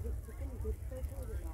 そこに絶対そうじゃない。